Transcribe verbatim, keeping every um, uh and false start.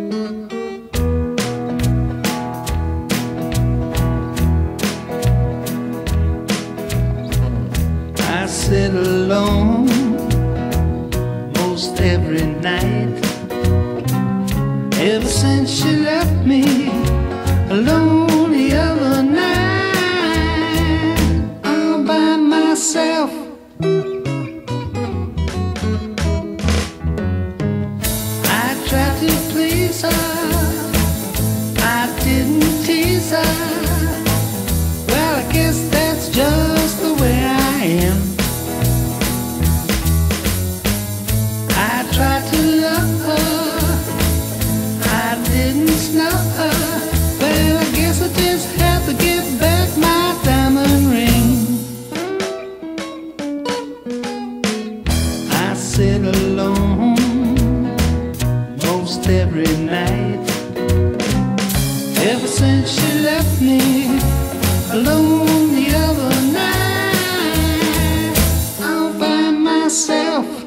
I sit alone most every night, ever since you left me alone the other night, all by myself. I tried to please her, I didn't tease her. Well, I guess that's just the way I am. I tried to love her, I didn't snub her. Well, I guess I just have to get back my diamond ring. I sit alone most every night, ever since she left me alone the other night, all by myself.